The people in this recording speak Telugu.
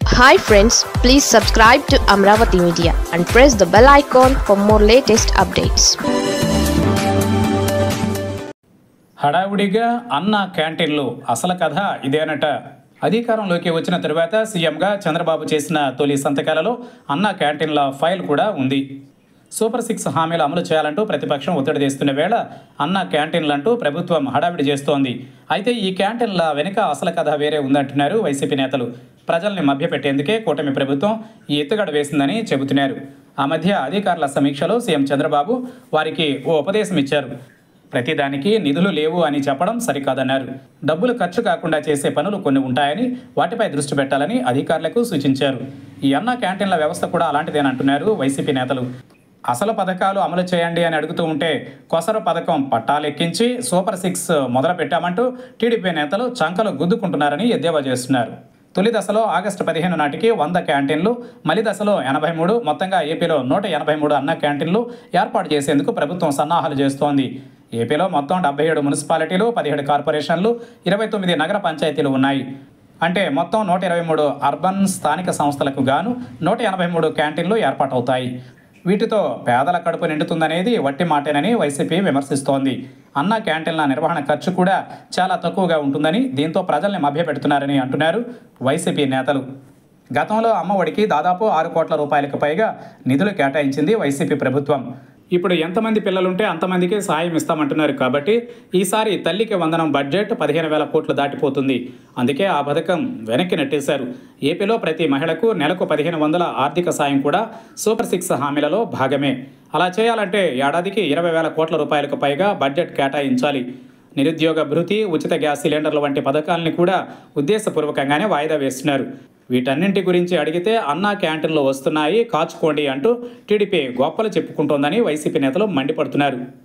Hi friends, please subscribe to Amravati Media and press the bell icon for more latest updates. హడావుడిగా అన్న క్యాంటీన్లు అసలు కథ ఇదేనట. అధికారంలోకి వచ్చిన తరువాత సీఎంగా చంద్రబాబు చేసిన తొలి సంతకాలలో అన్న క్యాంటీన్ల ఫైల్ కూడా ఉంది. సూపర్ 6 హామీలు అమలు చేయాలంటూ ప్రతిపక్షం ఒత్తిడి తెస్తున్న వేళ అన్న క్యాంటీన్లంటూ ప్రభుత్వం హడావిడి చేస్తోంది. అయితే ఈ క్యాంటీన్ల వెనుక అసలు కథ వేరే ఉందంటున్నారు వైసీపీ నేతలు. ప్రజల్ని మభ్యపెట్టేందుకే కూటమి ప్రభుత్వం ఈ ఎత్తుగడ వేసిందని చెబుతున్నారు. ఆ మధ్య అధికారుల సమీక్షలో సీఎం చంద్రబాబు వారికి ఓ ఉపదేశం ఇచ్చారు. ప్రతిదానికి నిధులు లేవు అని చెప్పడం సరికాదన్నారు. డబ్బులు ఖర్చు కాకుండా చేసే పనులు కొన్ని ఉంటాయని, వాటిపై దృష్టి పెట్టాలని అధికారులకు సూచించారు. ఈ అన్న క్యాంటీన్ల వ్యవస్థ కూడా అలాంటిదేనంటున్నారు వైసీపీ నేతలు. అసలు పథకాలు అమలు చేయండి అని అడుగుతూ ఉంటే కొసరు పథకం పట్టాలెక్కించి సూపర్ 6 మొదలు పెట్టామంటూ టీడీపీ నేతలు చంకలు గుద్దుకుంటున్నారని ఎద్దేవా చేస్తున్నారు. తొలి దశలో ఆగస్టు 15 నాటికి 100 క్యాంటీన్లు, మలి దశలో 83, మొత్తంగా ఏపీలో 183 అన్న క్యాంటీన్లు ఏర్పాటు చేసేందుకు ప్రభుత్వం సన్నాహాలు చేస్తోంది. ఏపీలో మొత్తం 77 మున్సిపాలిటీలు, 17 కార్పొరేషన్లు, 29 నగర పంచాయతీలు ఉన్నాయి. అంటే మొత్తం 123 అర్బన్ స్థానిక సంస్థలకు గాను 183 క్యాంటీన్లు ఏర్పాటవుతాయి. వీటితో పేదల కడుపు నిండుతుందనేది వట్టి మాటేనని వైసీపీ విమర్శిస్తోంది. అన్న క్యాంటీన్ల నిర్వహణ ఖర్చు కూడా చాలా తక్కువగా ఉంటుందని, దీంతో ప్రజల్ని మభ్యపెడుతున్నారని అంటున్నారు వైసీపీ నేతలు. గతంలో అమ్మఒడికి దాదాపు 6 కోట్ల రూపాయలకు పైగా నిధులు కేటాయించింది వైసీపీ ప్రభుత్వం. ఇప్పుడు ఎంతమంది పిల్లలుంటే అంతమందికే సాయం ఇస్తామంటున్నారు. కాబట్టి ఈసారి తల్లికి వందనం బడ్జెట్ 15,000 కోట్లు దాటిపోతుంది. అందుకే ఆ పథకం వెనక్కి నెట్టేశారు. ఏపీలో ప్రతి మహిళకు నెలకు 1,500 ఆర్థిక సాయం కూడా సూపర్ 6 హామీలలో భాగమే. అలా చేయాలంటే ఏడాదికి 20,000 కోట్ల రూపాయలకు పైగా బడ్జెట్ కేటాయించాలి. నిరుద్యోగ భృతి, ఉచిత గ్యాస్ సిలిండర్ల వంటి పథకాలని కూడా ఉద్దేశపూర్వకంగానే వాయిదా వేస్తున్నారు. వీటన్నింటి గురించి అడిగితే అన్నా క్యాంటీన్లు వస్తున్నాయి, కాచుకోండి అంటూ టీడీపీ గొప్పలు చెప్పుకుంటోందని వైసీపీ నేతలు మండిపడుతున్నారు.